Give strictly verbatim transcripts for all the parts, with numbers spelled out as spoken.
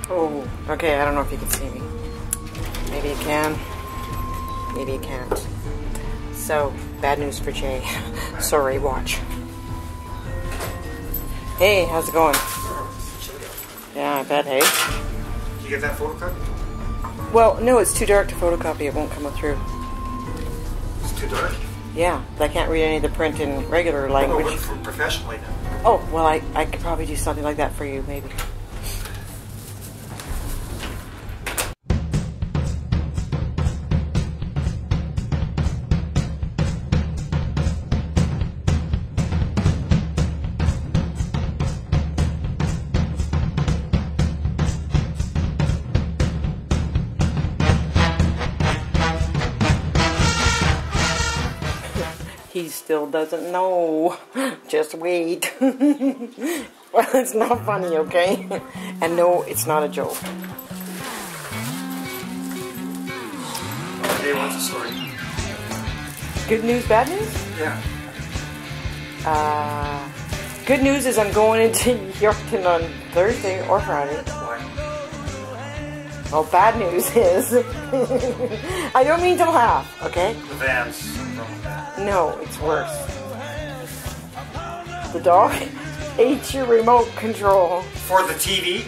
Oh, okay, I don't know if you can see me. Maybe you can. Maybe you can't. So, bad news for Jay. Sorry, watch. Hey, how's it going? Yeah, I bet, hey? Did you get that photocopy? Well, no, it's too dark to photocopy. It won't come through. It's too dark? Yeah, I can't read any of the print in regular language. Oh, for professionally now. Oh, well, I, I could probably do something like that for you, maybe. He still doesn't know. Just wait. Well, it's not funny, okay? And no, it's not a joke. Hey, what's the story? Good news, bad news? Yeah. Uh, good news is I'm going into Yorkton on Thursday or Friday. Why? Well, bad news is I don't mean to laugh, okay? The van's syndrome. No, it's worse. The dog ate your remote control. For the T V?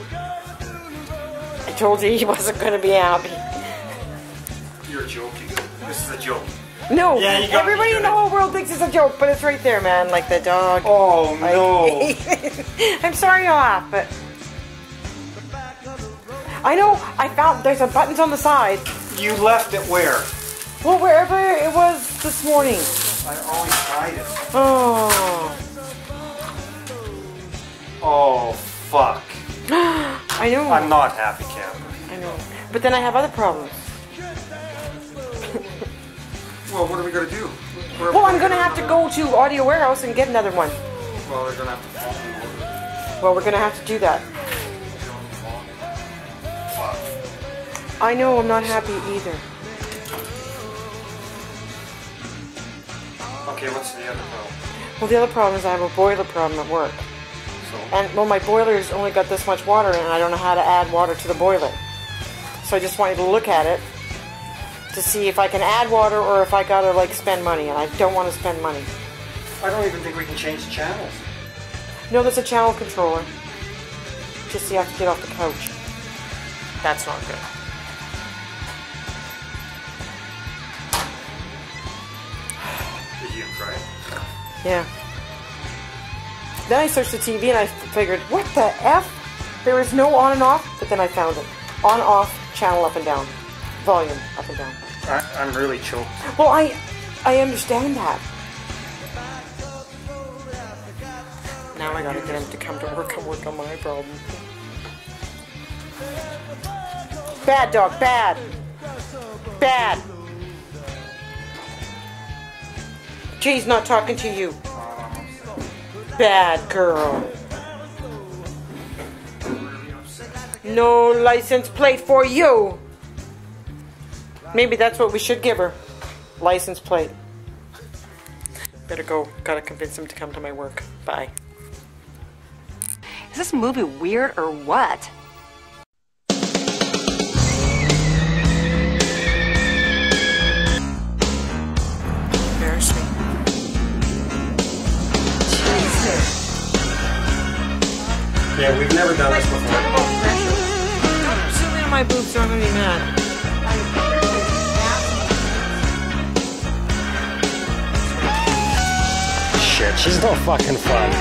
I told you he wasn't going to be happy. You're joking. This is a joke. No, yeah, you got everybody in the whole world thinks it's a joke, but it's right there, man. Like the dog. Oh, like, no. I'm sorry you laugh, but I know I found there's a buttons on the side. You left it where? Well, wherever it was this morning. I always hide it. Oh. Oh, fuck. I know. I'm not happy, Captain. I know. But then I have other problems. Well, what are we going to do? Where Well, I'm going to have to go to Audio Warehouse and get another one. Well, they're going to have to phone the order. Well, we're going to have to do that. Fuck. I know, I'm not happy either. Okay, what's the other problem? Well, the other problem is I have a boiler problem at work. So? And, well, my boiler's only got this much water in it, and I don't know how to add water to the boiler. So I just want you to look at it to see if I can add water or if I gotta, like, spend money, and I don't want to spend money. I don't even think we can change the channels. No, there's a channel controller. Just you have to get off the couch. That's not good. Did you cry? Yeah. Then I searched the T V and I figured, what the F? There is no on and off, but then I found it. On, off, channel up and down. Volume up and down. I, I'm really choked. Well, I, I understand that. Now I gotta get him to come to work and work on my problem. Bad dog, bad. Bad. Jay's not talking to you. Bad girl. No license plate for you. Maybe that's what we should give her. License plate. Better go. Gotta convince him to come to my work. Bye. Is this movie weird or what? Embarrass me. Yeah, we've never done this before. Don't zoom in on my boobs or I'm gonna be mad. Shit, she's no fucking fun.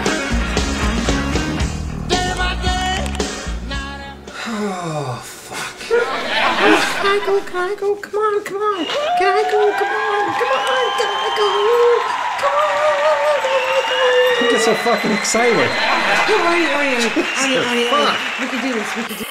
Oh, fuck. Can I go? Can I go? Come on, come on. Can I go? Come on, come on. Can I go? Come on, can I go? You get so fucking excited. Come on, Arnie, Arnie, Arnie, Arnie, Arnie. We can do this. We can do this.